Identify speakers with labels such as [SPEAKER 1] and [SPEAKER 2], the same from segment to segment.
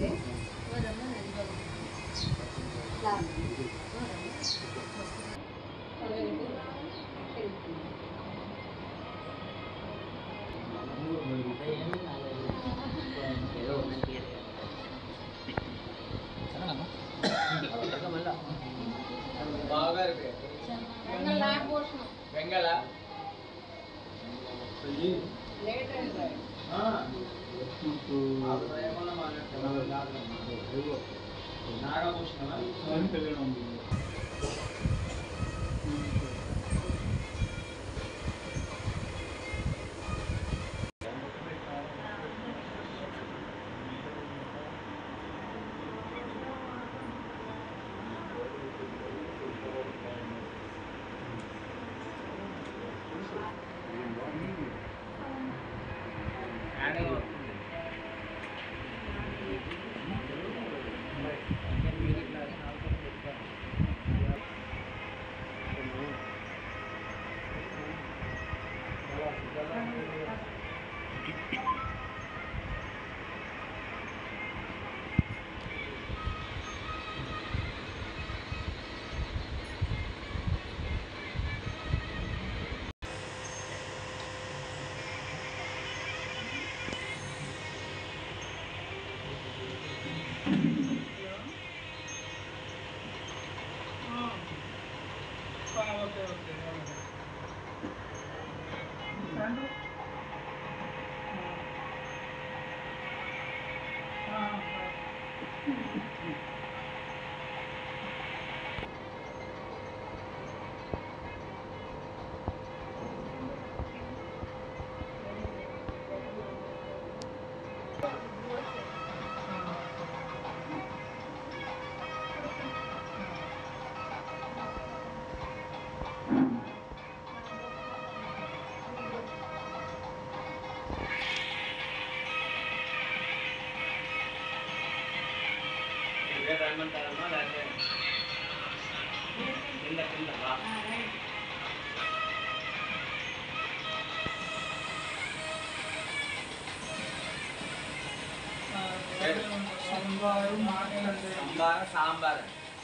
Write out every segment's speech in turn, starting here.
[SPEAKER 1] సాంబార్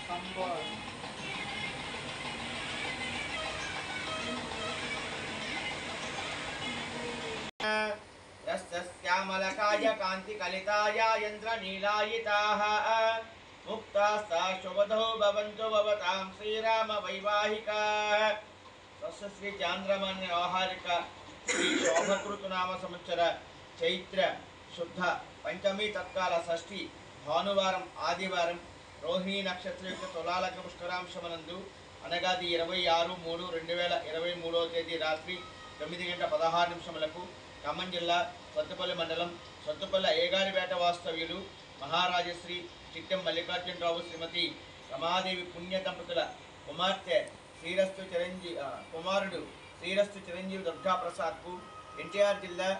[SPEAKER 1] శ్యామలకాయ కాంతి కలితాయ యంత్ర నీలాయితాః ముక్తాస్తా శుభదో భవంతు భవతాం శ్రీరామ వైవాహికాః స్వస్య శ్రీ చాంద్రమాన వ్యవహారిక శ్రీ శోభకృతనామ సంవత్సర చైత్ర శుద్ధ పంచమి తత్కాల షష్ఠి భానువారం ఆదివారం రోహిణీ నక్షత్రయుక్త తులాలక పుష్కరాంశమనందు అనగా 26/3/2023 తేదీ రాత్రి 9:16 ఖమ్మం జిల్లా సత్తుపల్లి మండలం సత్తుపల్లి అయ్యగారిపేట వాస్తవ్యులు మహారాజశ్రీ చిట్టెం మల్లికార్జునరావు శ్రీమతి రమాదేవి పుణ్య దంపతుల కుమార్తె కుమారుడు శ్రీరస్తు చిరంజీవి దుర్గాప్రసాద్కు ఎన్టీఆర్ జిల్లా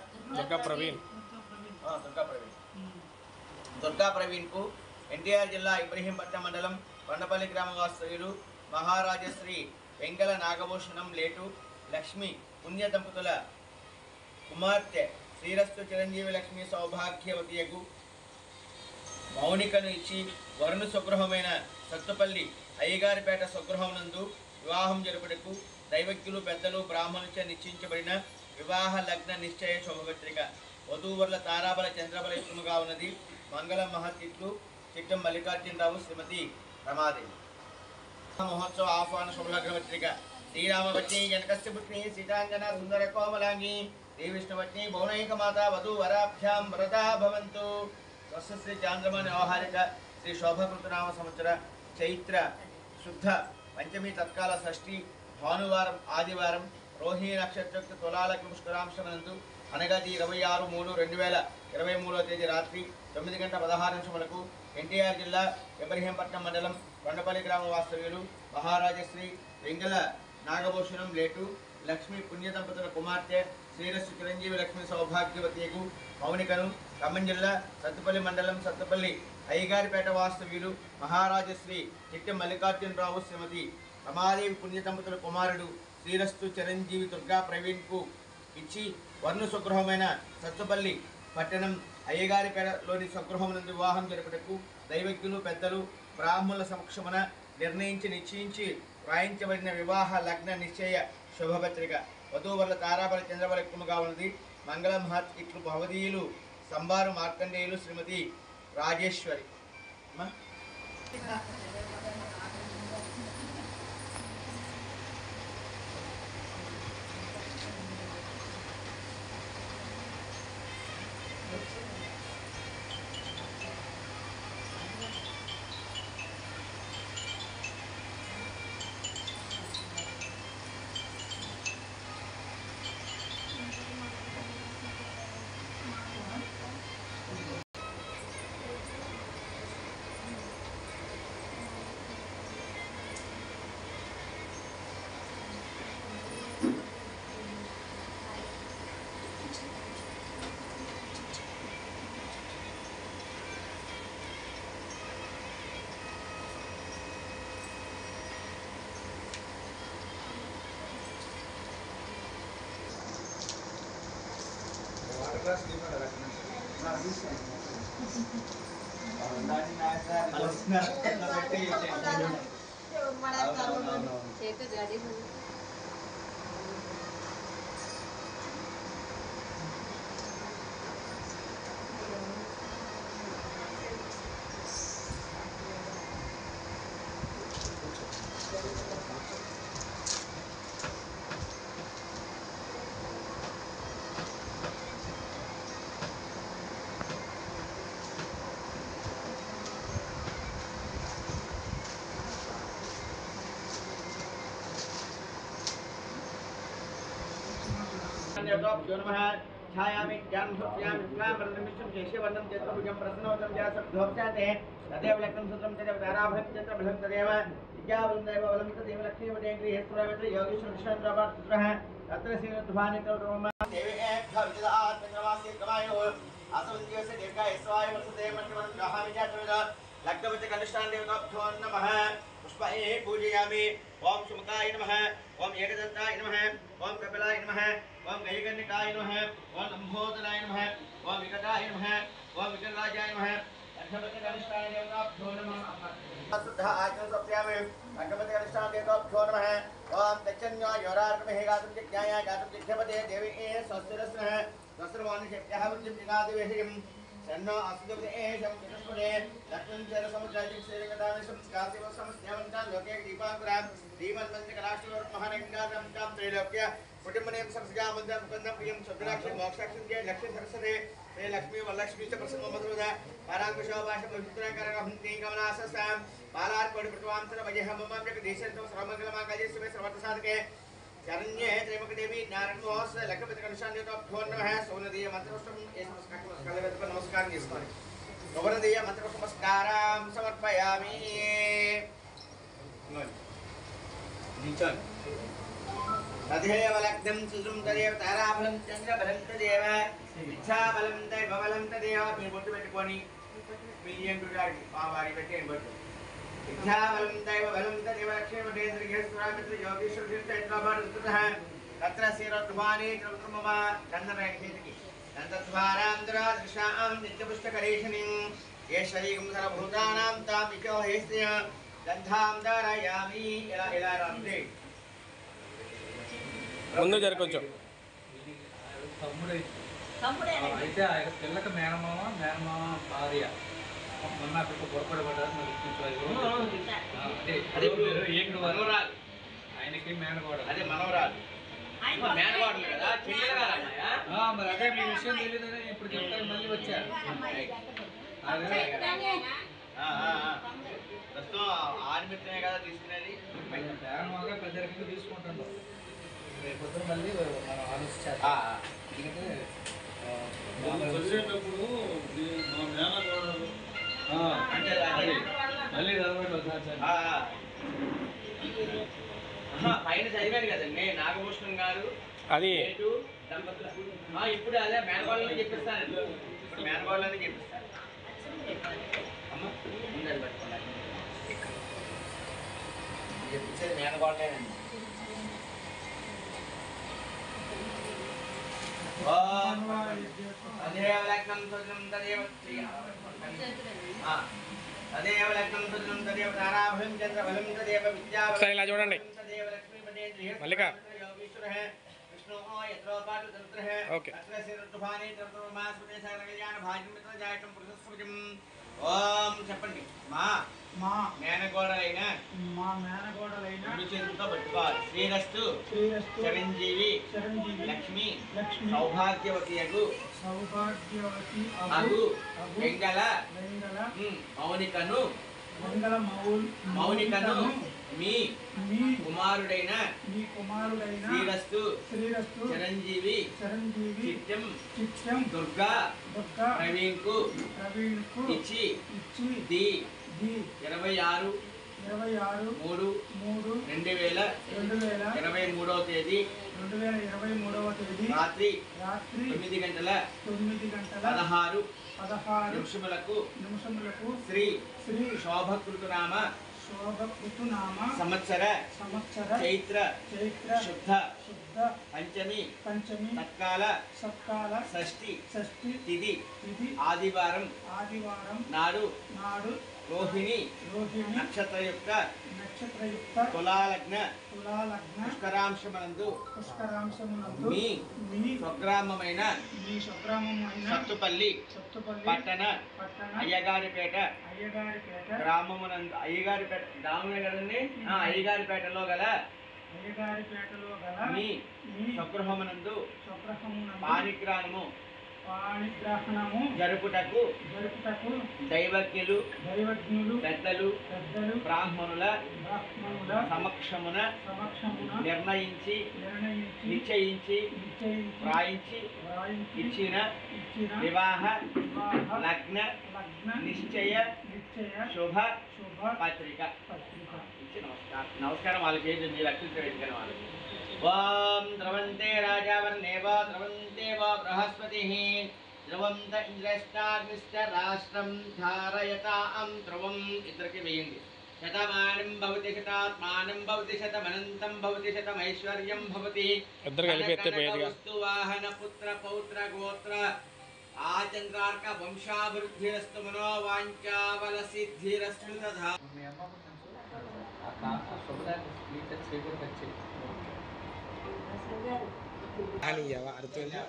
[SPEAKER 1] దుర్గా ప్రవీణ్కు ఎన్టీఆర్ జిల్లా ఇబ్రహీంపట్నం మండలం కొండపల్లి గ్రామ వాస్తవ్యులు మహారాజశ్రీ వెంగళ నాగభూషణం లేటు లక్ష్మి పుణ్య దంపతుల కుమార్తె శ్రీరస్తు చిరంజీవి లక్ష్మి సౌభాగ్యవతియకు మౌనికను ఇచ్చి వరుణ స్వగృహమైన సత్తుపల్లి అయ్యగారిపేట స్వగృహం నందు వివాహం జరుపుటకు దైవజ్ఞులు పెద్దలు బ్రాహ్మణుచే నిశ్చయించబడిన వివాహ లగ్న నిశ్చయ శోభపత్రిక వధూవరుల తారాబల చంద్రబల ఇష్టముగా ఉన్నది. మంగళ మహతిట్లు చిట్టం మల్లికార్జునరావు శ్రీమతి రమాదేవి. మహోత్సవ ఆహ్వాన శుభలగ్నపత్రిక శ్రీరామపత్ని జనకస్య పుత్ని సీతాంజన సుందర కోమలాంగి శ్రీ విష్ణుపత్ని భౌనైక మాత వధూవరాభ్యాం వరదా భవంతు. స్వస్య శ్రీ చాంద్రమాన వ్యవహారిక శ్రీ శోభకృతనామ సంవత్సర చైత్ర శుద్ధ పంచమి తత్కాల షష్ఠి భానువారం ఆదివారం రోహిణీ నక్షత్రయుక్త తులాలగ్న పుష్కరాంశమనందు అనగా 26/3/2023 తేదీ రాత్రి 9:16 ఎన్టీఆర్ జిల్లా ఇబ్రహీంపట్నం మండలం కొండపల్లి గ్రామ వాస్తవ్యులు మహారాజశ్రీ వెంగళ నాగభూషణం లేటు లక్ష్మీ పుణ్య దంపతుల కుమార్తె శ్రీరస్తు చిరంజీవి లక్ష్మి సౌభాగ్యవతియకు మౌనికను ఖమ్మం జిల్లా సత్తుపల్లి మండలం సత్తుపల్లి అయ్యగారిపేట వాస్తవ్యులు మహారాజశ్రీ చిట్టెం మల్లికార్జునరావు శ్రీమతి రమాదేవి పుణ్య దంపతుల కుమారుడు శ్రీరస్తు చిరంజీవి దుర్గా ప్రవీణ్కు ఇచ్చి వర్ణ స్వగృహమైన సత్తుపల్లి పట్టణం అయ్యగారిపేటలోని స్వగృహం నందు వివాహం జరుపుటకు దైవజ్ఞులు పెద్దలు బ్రాహ్మణుల సమక్షమున నిశ్చయించి వ్రాయించబడిన వివాహ లగ్న నిశ్చయ శుభపత్రిక వధూవరుల తారాబల చంద్రబల ఎక్కువగా ఉన్నది. మంగళ మహత్ ఇట్లు భవదీయులు సంబారు మార్కండేయులు శ్రీమతి రాజేశ్వరి. छायामि ज्ञानभक्त्यामि विद्वामृतमिष्टं शेषवर्णं चतुर्भुजं प्रसन्नवदनं व्यासर्धोक्ताते तदेव लग्नं सूत्रं तदेव ताराभलं चन्द्रबलं तदेव विद्याबलं तदेव बलं तदेव लक्ष्मीपते गृहेश्वरवत्र योगीश्वर कृष्णन्द्रवत्रः तत्र श्रीरुद्धानितोमा देवेभ्यविदआत्मनिवासी कमायो आसवन्दिवसे दीर्घाय स्वाय वर्षते मन्त्रमं ग्रहामि जातवेद लग्नवच कनिष्ठान देवताभ्यो नमः पुष्पये पूजयामि ओम शुमकाय नमः ओम एकदन्ताय नमः ओम कपिलाय नमः ओम गजकर्णिकाय नमः ओम लंबोदराय नमः ओम विकटाय नमः ओम विकटराजाय नमः लग्नवच कनिष्ठान देवताभ्यो नमः शुद्ध आचरण सप्यामि लग्नवच कनिष्ठान देवताभ्यो नमः ओम तच्चन्यो योरार्कमहे गातुं जिज्ञाया गातुं जिज्ञपते देवी स्वस्तिरस्नः स्वस्तिर्वाणिशेभ्यः वृद्धिं जिगादिवेहिं तन्नो असुदुते एषं चतुष्पदे लक्ष्मण चर समुद्राजिक श्रीरंगदानेशं कासिव समस्यावन्तां लोके दीपांकुरां दीपन्मन्त्रकलाष्टवर महारंगातं तां त्रैलोक्य कुटुंबनेम सरसगामन्तं मुकुन्दं प्रियं शुद्धराक्षं मोक्षाक्षं जय लक्ष्मी सरस्वते श्री लक्ष्मी वरलक्ष्मी च प्रसन्नमधुरदा पारांकुशोभाषं विचित्रकरं तींगमनासस्तां बालार्कोटि प्रतवांतर वजह ममं जगदीशं सर्वमंगलमांगल्ये शिवे सर्वर्थसाधके शरण्ये त्र्यंबके देवी नारायणोस लक्ष्मीपति कनिष्ठान देवताभ्यो नमः सोनदीय मंत्रपुष्पं नमस्कार చేసుకోండి గౌరదీయ మంత్రపుష్ప నమస్కారం సమర్పయామి నిచన్ తదేవ లగ్నం సుజుం తదేవ తారాబలం చంద్రబలం తదేవ ఇచ్ఛాబలం దైవబలం తదేవ మీరు బొట్టు పెట్టుకొని మిలియన్ రుడాడి పావారి పెట్టేయండి బొట్టు इच्छाबलं दैवबलं तदेव लक्ष्मीपतेन्द्रगेश्वरामित्र योगीश्वरतीर्थैत्रभारतः तत्र श्रीरध्वानी त्रममा चन्दनहेतुकी नन्दध्वारान्तरादृशां नित्यपुष्टकरेशनीं ये शरीरं सर्वभूतानां तामिको हेस्य गन्धां धारयामि ఇలా రాండి ముందు జరకొచ్చు తమ్ముడే అయితే ఆ పిల్లకి మేనమామ భార్య మొన్న అక్కడ పొరపడబడ్డారు ఆయనకి మేనగోడ అదే మనవరాలు మరి అదే మీ విషయం తెలియదని ఇప్పుడు చెప్తారు మళ్ళీ వచ్చారు ప్రస్తుతం ఆనిమిత్తమే కదా తీసుకునేది మేనమాగా పెద్దరికంగా తీసుకుంటాను రేపు మళ్ళీ మనం ఆలోచించాలి చదివేటప్పుడు మా మేనగోడలు అంటే మళ్ళీ పైన చదివాను కదండి నాగభూషణం గారు అది ఇప్పుడు అదే మేనగోళ్ళని చెప్పిస్తాను ఇప్పుడు మేనగోళ్ళని చెప్పిస్తాను అమ్మ ముందని పట్టుకోండి చెప్పించేది మేనగోళ్ళేనండి ఓం तदेव लग्नं सुदिनं तदेव तदेव लग्नं सुदिनं तदेव ताराबलं चंद्रबलं तदेव विद्याबलं तदेव लक्ष्मीपते
[SPEAKER 2] मल्लिका
[SPEAKER 1] विष्णु यत्रोपाटु तंत्रः अत्रस्य ऋतुभाने तंत्रमास्पते सकलकल्याण भाग्यं मित्र जायतं पुरुषस्वजं ओम చెప్పండి మా
[SPEAKER 3] మా
[SPEAKER 1] మేనగోడలైన విడుచేతులతో పట్టుకోవాలి శ్రీరస్తు చిరంజీవి లక్ష్మి సౌభాగ్యవతి అగు వెంగళ మౌనికను మీ కుమారుడైన శ్రీరస్తు చిరంజీవి చిత్యం దుర్గా ప్రవీణ్ కు ఇచ్చి 26/3/2023 తేదీ రాత్రి 9:16 నిమిషములకు శ్రీ శోభకృతునామ సంవత్సర చైత్ర శుద్ధ పంచమి తత్కాల షష్ఠి తిథి ఆదివారం నాడు రోహిణి నక్షత్రయుక్త తులాలగ్న పుష్కరాంశమునందు మీ స్వగ్రామమైన సత్తుపల్లి పట్టణ అయ్యగారిపేట గ్రామమునందు అయ్యగారిపేటలో గల మీ స్వగృహమునందు పాణిగ్రహణము జరుపుటకు దైవజ్ఞులు పెద్దలు బ్రాహ్మణుల సమక్షమున నిర్ణయించి నిశ్చయించి వ్రాయించి ఇచ్చిన వివాహ లగ్న నిశ్చయ శుభ పత్రిక నమస్కారం వాళ్ళకి చేయండి లక్ష్మీ వేదికన వాళ్ళకి ఓం ద్రవంతే రాజావర్ణేవ ద్రవంతేవ బృహస్పతిః ద్రవంత ఇంద్రష్టాగ్నిశ్చ రాష్ట్రం ధారయతాం ధ్రువం ఇద్దరికి వేయండి శతమానం భవతి శతాత్మానం భవతి శతమనంతం భవతి శతమైశ్వర్యం భవతి వస్తు వాహన పుత్ర పౌత్ర గోత్ర ఆచంద్రార్క వంశాభివృద్ధిరస్తు మనోవాంఛాబల సిద్ధిరస్తు తథా
[SPEAKER 2] అర్థమైందా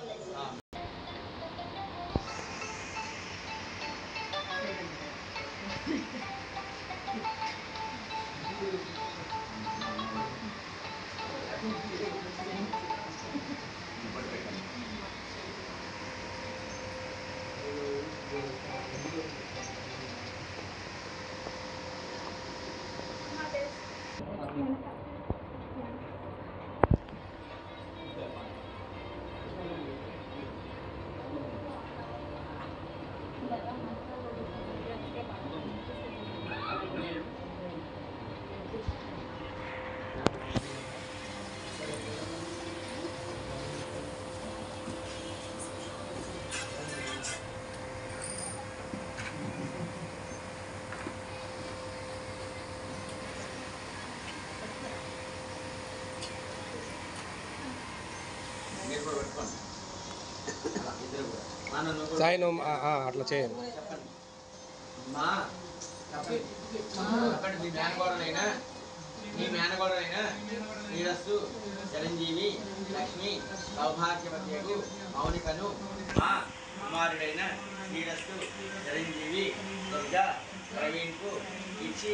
[SPEAKER 2] సాయి నువ్వు అట్లా చేయండి
[SPEAKER 1] మీ మేనగోడలైన శ్రీరస్తు చిరంజీవి లక్ష్మి సౌభాగ్యవతి మౌనికను మా కుమారుడైన శ్రీరస్తు చిరంజీవి దుర్గా ప్రవీణ్ కు ఇచ్చి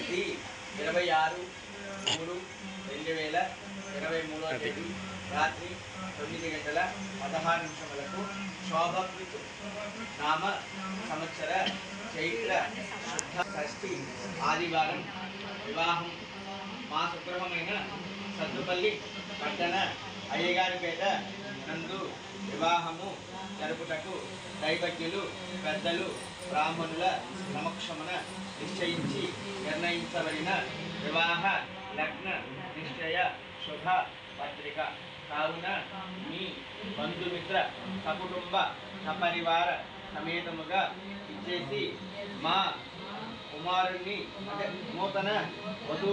[SPEAKER 1] 26/3/2023 తేదీ రాత్రి 9:16 శోభకృతు నామ సంవత్సర చైత్ర శుద్ధ షష్ఠి ఆదివారం వివాహం మా సుగృహమైన సత్తుపల్లి పట్టణ అయ్యగారిపేట నందు వివాహము జరుపుటకు దైవజ్ఞులు పెద్దలు బ్రాహ్మణుల సమక్షమున నిశ్చయించి నిర్ణయించబడిన వివాహ లగ్న నిశ్చయ శుభ పత్రిక కావున మీ బంధుమిత్ర సకుటుంబ సపరివార సమేతముగా ఇచ్చేసి మా కుమారుణ్ణి నూతన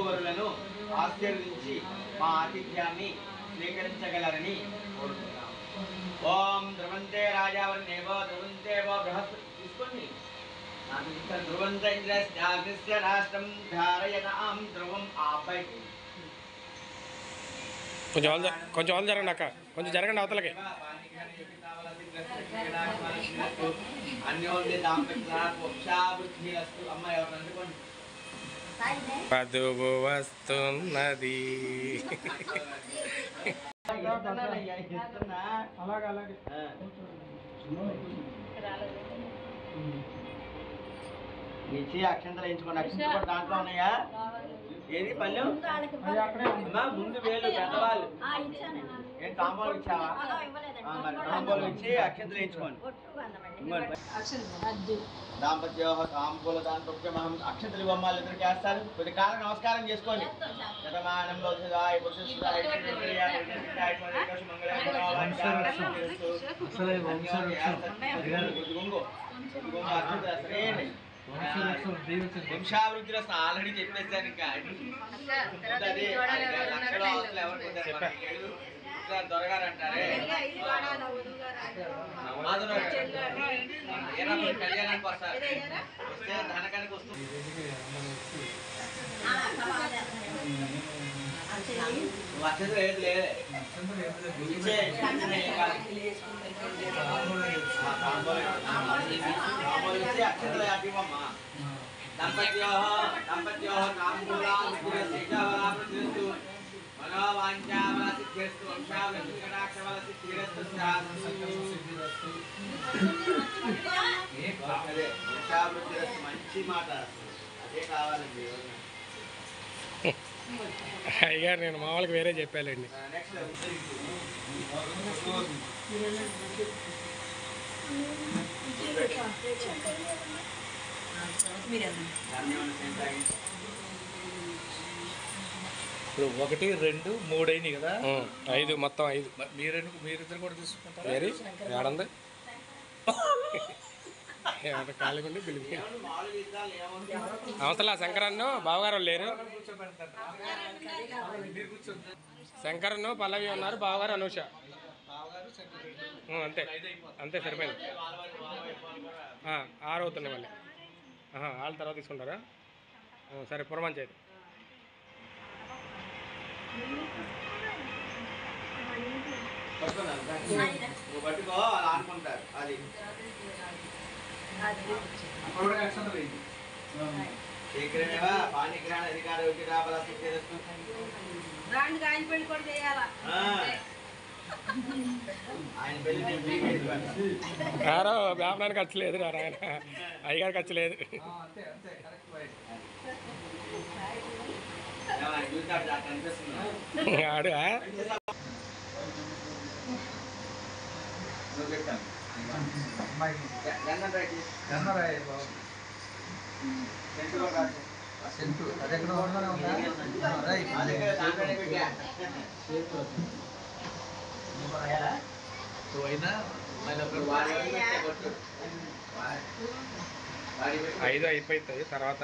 [SPEAKER 1] వధూవరులను ఆశీర్వదించి మా ఆతిథ్యాన్ని స్వీకరించగలరని కోరుతున్నాము. ఓం ధ్రువంతే రాజావర్ణేవో ధ్రువంతేవో బృహస్పతి తీసుకోండి. ధ్రువంత ఇంద్రస్యాగ్నిస్య రాష్ట్రం ధారయతాం ధ్రువం. ఆ అబ్బాయికి
[SPEAKER 2] కొంచెం వాళ్ళు జరగండి అక్క, కొంచెం జరగండి అవతలకి.
[SPEAKER 1] అన్యోన్య దాంపత్య వంశాభివృద్ధిరస్తు. అమ్మ ఎవరు అందుకోండి.
[SPEAKER 2] వధువు వస్తున్నది.
[SPEAKER 1] అలాగే ఇచ్చి అక్షంతలు వేయించుకోండి. అక్షంతలు కూడా దాంట్లో ఉన్నాయా? ఏది పల్లెం అమ్మా? ముందు వేలు పెద్దవాళ్ళు ఏం తాంబూలం ఇచ్చావా? మరి తాంబూలం ఇచ్చి అక్షంతలు వేయించుకోండి. దాంపత్యో తాంబూల దాంపత్యమహం. అక్షంతలు ఇవ్వమ్మాలు ఇద్దరికి వేస్తారు. కొద్ది కాలం నమస్కారం చేసుకోండి. శతమానం బౌద్ధదాయ పురుషుదాయ వంశాభివృద్ధిలో ఆల్రెడీ చెప్పేసాను. ఇంకా లక్షలో అవసరం ఎవరు దొరగారు అంటారే. కళ్యాణానికి వస్తారు. వస్తే ధనకానికి వస్తుంది. అక్షంతలు ఏది లేదు. అక్షంతలు యాటివమ్మా? దంపత్యో తాంబూలాస్తు మనోవాంఛాబలసిద్ధిరస్తు వంశాభివృద్ధికటాక్షబలసిద్ధిరస్తు వంశాభివృద్ధిరస్తు. మంచి మాట, అదే కావాలండి.
[SPEAKER 2] అయ్యారు నేను మామూలుగా వేరే చెప్పాలండి.
[SPEAKER 3] ఇప్పుడు 1, 2, 3 అయినాయి కదా?
[SPEAKER 2] 5 మొత్తం 5.
[SPEAKER 3] మీరిద్దరు కూడా తీసుకుంటారు.
[SPEAKER 2] వేరే ఏడంది ఖాళీగా ఉండి పిలిపి అవతల శంకరన్ను బావగారు లేరు. శంకరన్ను పల్లవి ఉన్నారు, బావగారు అనూష. అంతే అంతే సరిపోయింది. 6 అవుతున్నాయి మళ్ళీ. వాళ్ళ తర్వాత తీసుకుంటారా? సరే పురమంచేది.
[SPEAKER 1] పట్టుకో అలా అనుకుంటారు. అది శీఘ్రమేవ పాణిగ్రహణ అధికార ఆయన పెళ్లి
[SPEAKER 2] యారో వ్యాపారానికి ఖర్చు లేదు, ఆయన అయ్యగారు ఖర్చు లేదు. ఆడు ఐదు అయిపోతాయి. తర్వాత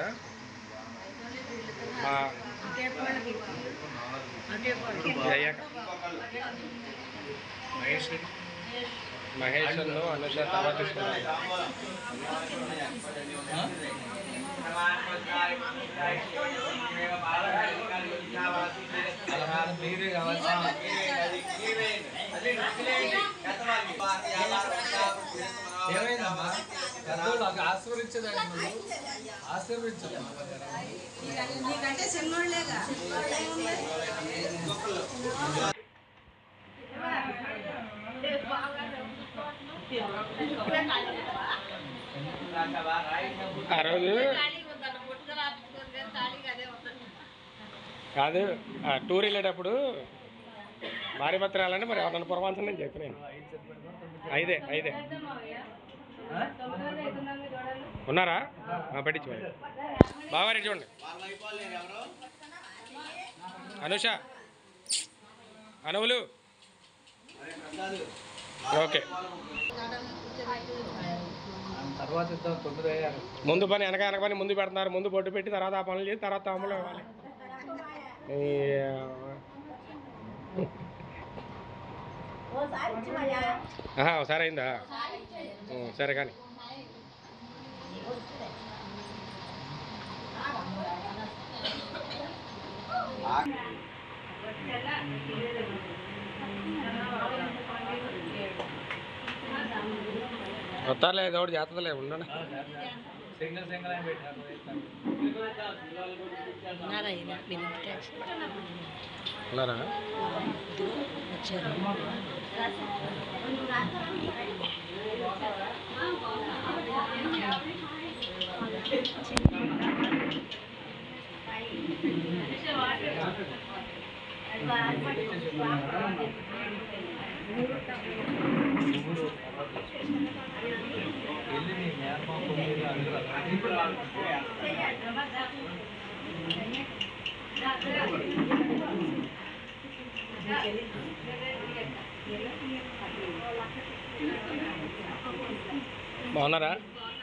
[SPEAKER 2] మహేష్ అనుష తర్వాత తీసుకున్నాను.
[SPEAKER 3] ఆశీర్వదించదండి, ఆశీర్వదించదు.
[SPEAKER 2] ఆ రోజు కాదు టూర్ వెళ్ళేటప్పుడు భారీ పత్రాలని మరి ఎవరన్నా పురమాల్సింది నేను చెప్పి నేను 5 ఉన్నారా? పెట్టించు బాగా రెడీ చూడండి. అనుష అనువులు ఓకే. ముందు పని వెనక పని ముందు పెడుతున్నారు. ముందు బొట్టు పెట్టి తర్వాత ఆ పనులు చేసి తర్వాత అమలు ఇవ్వాలి. ఒకసారి అయిందా? సరే కానీ వస్తారులే, ఏదో ఒకటి చేస్తుందిలే, ఉండండి. ఉన్నారా? బాగున్నారా?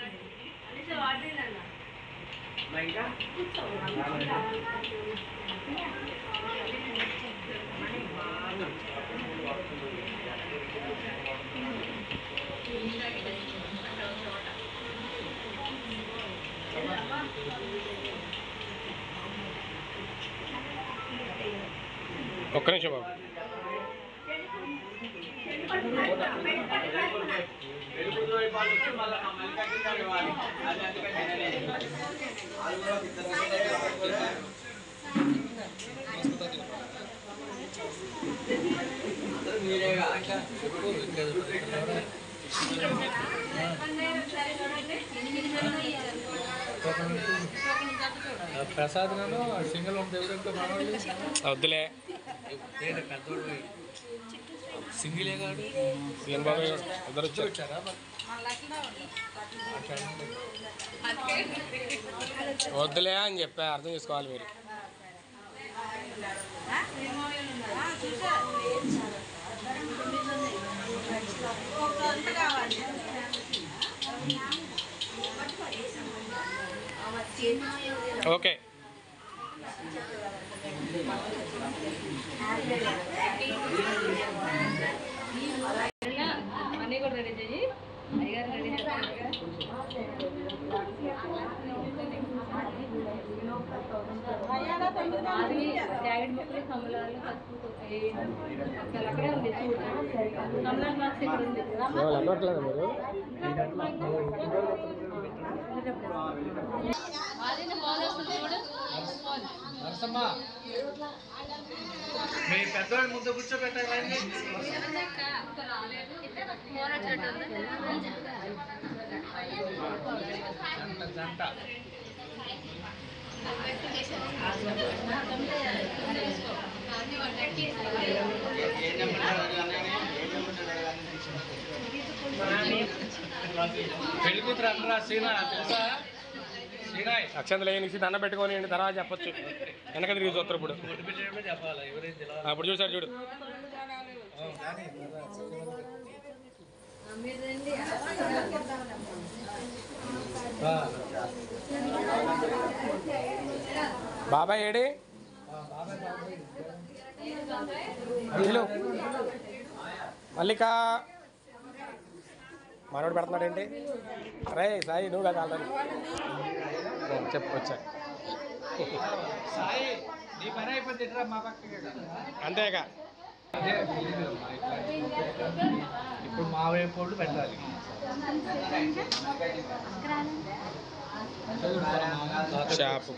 [SPEAKER 2] ఒక్క నిమిషం బాబు.
[SPEAKER 3] ప్రసాద్ గాను సింగిల్ వద్దులే,
[SPEAKER 2] పెద్దోడు
[SPEAKER 3] సింగిలే కాదు.
[SPEAKER 2] బాబు ఇద్దరు వచ్చారా? వద్దులే అని చెప్పా, అర్థం చేసుకోవాలి మీరు. ఓకే.
[SPEAKER 4] అన్నీ కూడా రెడీ చెయ్యి. అయ్యారు రెడీ చేస్తారు. అది జాకెట్ ముక్కలు కమలాలు పసుపు అక్కడే ఉంది. కమలా బాక్స్ ఇక్కడ ఉంది.
[SPEAKER 2] అన్నట్లేదా మీరు?
[SPEAKER 3] మీ పెద్దవాడి ముందు కూర్చోబెట్టాలి. జంట పెళ్లి కూతురు అంటారా? సీనా తెలుసా?
[SPEAKER 2] అక్షంతలు వేయనిసి దండ పెట్టుకొని తర్వాత చెప్పొచ్చు. వెనక తిరిగి చూస్తారు ఇప్పుడు.
[SPEAKER 3] చెప్పాలి ఎవరైతే
[SPEAKER 2] అప్పుడు చూసారు చూడు. బాబాయ్ ఏడి? మల్లిక మనోడు పెడుతున్నాడేంటి? అరే సాయి నువ్వు కదా ఆల్రెడీ చెప్పుకొచ్చా.
[SPEAKER 3] సాయి నీ పని అయిపోతే మా పక్కకి
[SPEAKER 2] అంతేగా.
[SPEAKER 3] ఇప్పుడు మా వైపు పెట్టాలి.
[SPEAKER 2] షాపు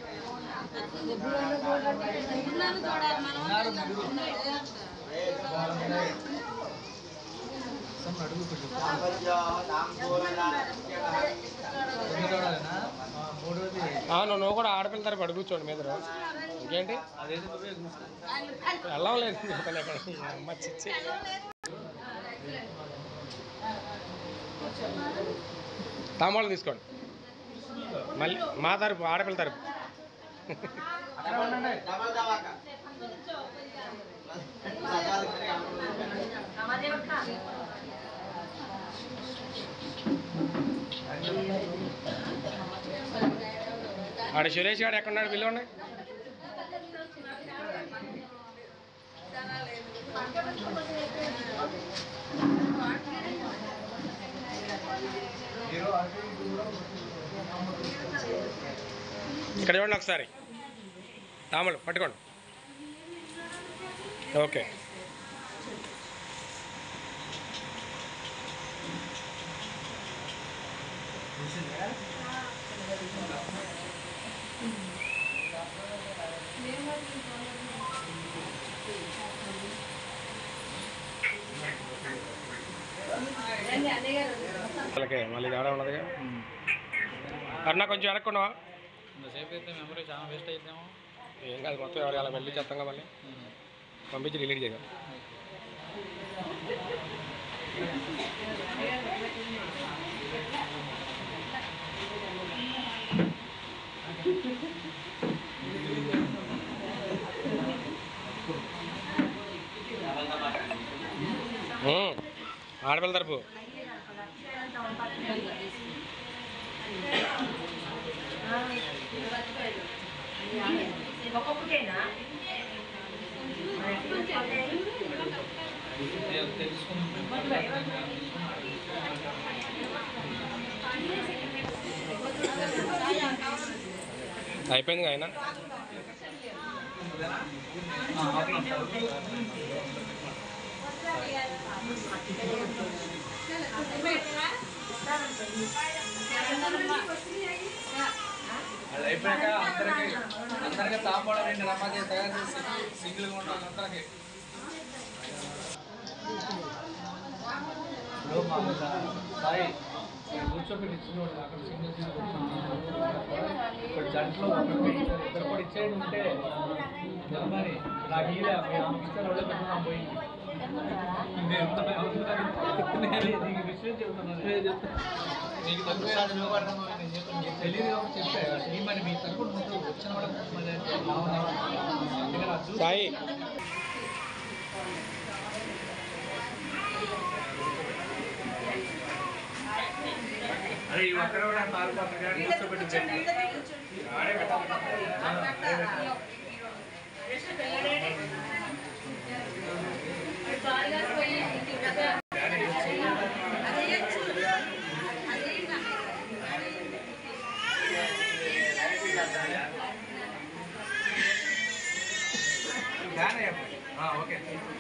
[SPEAKER 2] నువ్వు కూడా ఆడపిల్ల తరపు అడుగు కూర్చోండి మీద. ఇంకేంటి వెళ్ళం లేదు అమ్మ చిచ్చి. తాంబూలం తీసుకోండి మళ్ళీ మా తరపు ఆడపిల్ల తరపు. ఆడ సురేష్ గారు ఎక్కడున్నాడు? పిల్లవాడిని ఇక్కడ చూడండి ఒకసారి, తాములు పట్టుకోండి. ఓకే, వాళ్ళకే మళ్ళీ ఆడ ఉన్నదిగా. అన్నా కొంచెం వెనక్కున్నావా?
[SPEAKER 3] ఇంతసేపు అయితే మెమరీ చాలా వేస్ట్ అయిద్దాము.
[SPEAKER 2] ఏం కాదు, మొత్తం ఎవరు అలా వెళ్ళి చెప్తాం మళ్ళీ పంపించి డిలీట్ చేయగలం. ఆడపిల్ల తరపు అయిపోయింది ఆయన.
[SPEAKER 3] అది అయిపోయాక అందరికీ తాంబూలం రెండు రమ్మది తయారు చేసి సింగిల్గా ఉండాలి అందరికీ. సాయి కూర్చోబెట్టి ఇచ్చినోడు అక్కడ సింగిల్ ఇప్పుడు జంటలో ఇద్దరు కూడా ఇచ్చేది ఉంటే మరి నాకు ఇలా ఇచ్చిన వాళ్ళే పెట్టుకున్నాం పోయి నీకు విషయం చెబుతున్నాను. నీకు తెలియదు కాబట్టి చెప్పే మరి మీ తరపున వచ్చిన వాళ్ళకి
[SPEAKER 2] సాయి
[SPEAKER 3] అరే ఈ ఒక్కరు కూడా పాల్పొంది కూర్చోబెట్టి ఓకే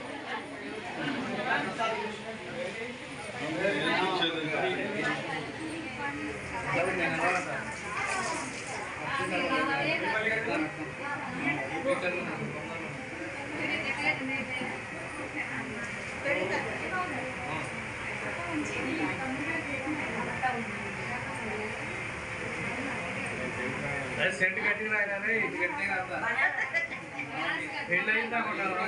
[SPEAKER 3] సెంట్ గట్టిగా రాగానే ఇది గట్టిగా పెళ్ళి అయిందా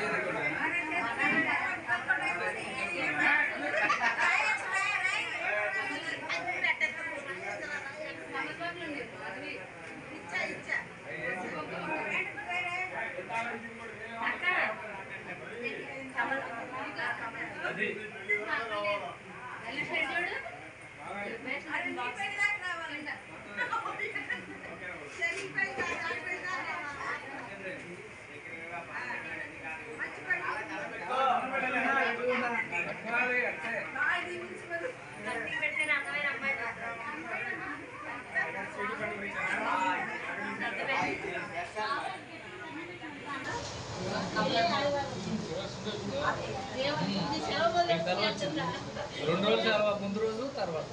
[SPEAKER 3] అది రెండు రోజులు తర్వాత ముందు రోజు తర్వాత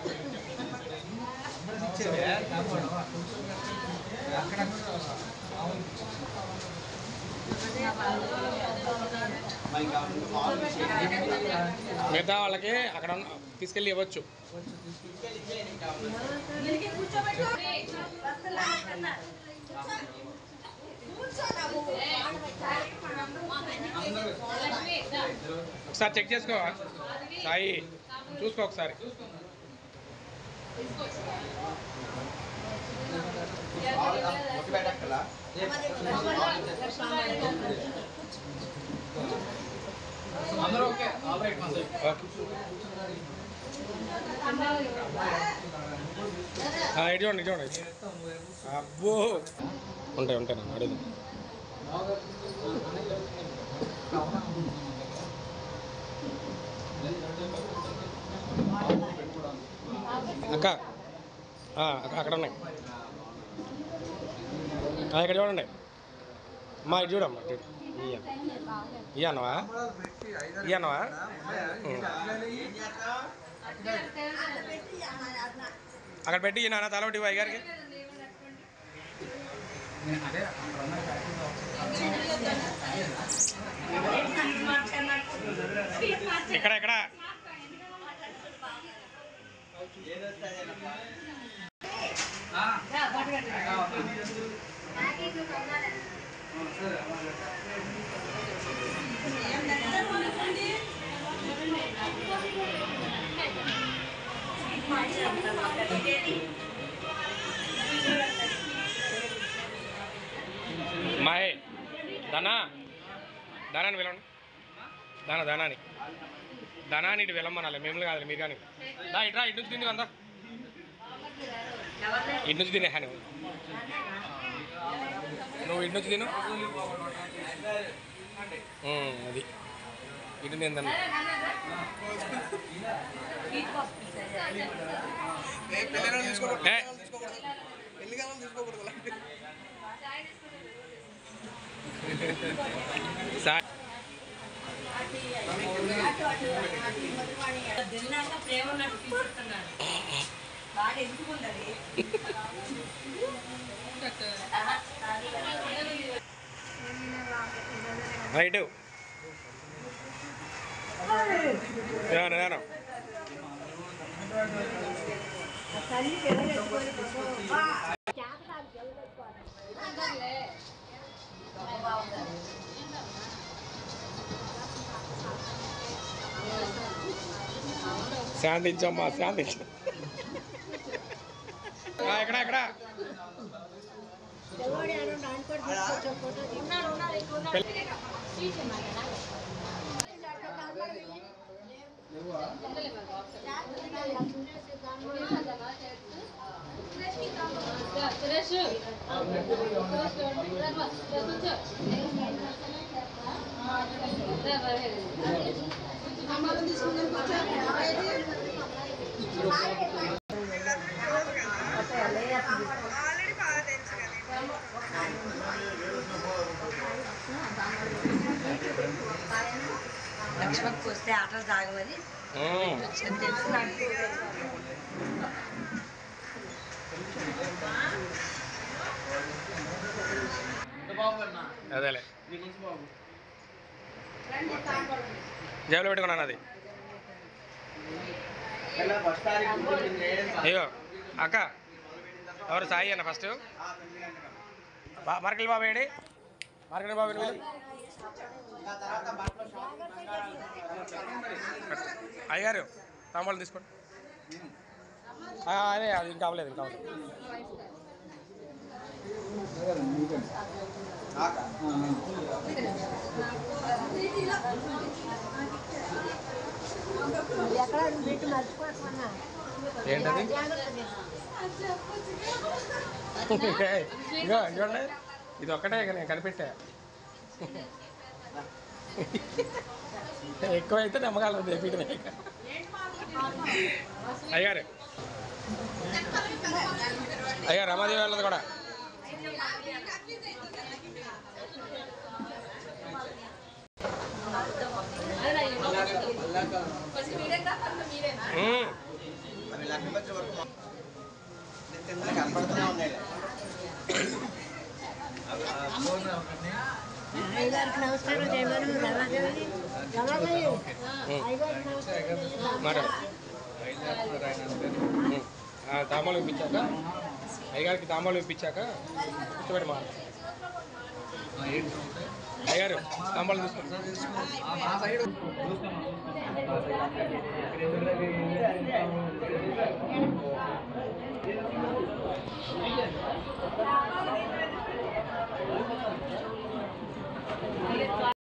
[SPEAKER 2] మిగతా వాళ్ళకి అక్కడ తీసుకెళ్ళి ఇవ్వచ్చు. ఒకసారి చెక్ చేసుకో సాయి, చూసుకో ఒకసారి.
[SPEAKER 3] అందరూ ఓకే ఆల్ రైట్ మా సైడ్.
[SPEAKER 2] ఇటువంటి ఇటువంటి అబ్బో ఉంటాయి ఉంటాయి నన్ను అడుగు. అక్క అక్కడ ఉన్నాయి. ఇక్కడ చూడండి అమ్మా, ఇటు చూడమ్మా, ఇటు ఇయ్యన్నవా ఇయ్యన్నవా అక్కడ పెట్టి నాన్న తలవటి అయ్యారికి ఇక్కడ ఇక్కడ మాయ్ ధనాన్ని పిలవండి. ధనాన్ని ఇటు వెళ్ళమనాలి, మిమ్మల్ని కాదు మీరు కానీ. ఇట్రా, ఇటు నుంచి తింది అందా, ఇటు నుంచి తినే నువ్వు ఇటు నుంచి తిను. అది ఇటు తిందన్న రైట్ శాంతించమ్మా, శాంతించు. ఎక్కడ ఎక్కడ
[SPEAKER 5] లక్ష్మణ్కి వస్తే ఆటలు సాగమని తెలుసు నాకు.
[SPEAKER 2] అదేలే జేబులో పెట్టుకున్నాను అది. అయ్యో అక్క ఎవరు సాయి అన్న ఫస్ట్ మార్కెల్ బాబు ఏడి మార్కెల్ బాబు అయ్యారు తాంబాలు తీసుకోండి. అదే అది ఇంకా అవ్వలేదు, ఇంకా అవ్వలేదు. ఏంటది ఇగో చూడండి, ఇది ఒక్కటే నేను కనిపెట్టా. ఎక్కువైతే నమ్మకాలు తెప్పించమే. అయ్యారు రమాదేవి వాళ్ళది కూడా.
[SPEAKER 5] నమస్కారం
[SPEAKER 2] తాంబాలు ఇప్పించాక అయ్యగారికి తాంబాలు ఇప్పించాక ఇష్టపడి మాట అయ్యారు తాంబాలు తీసుకోండి.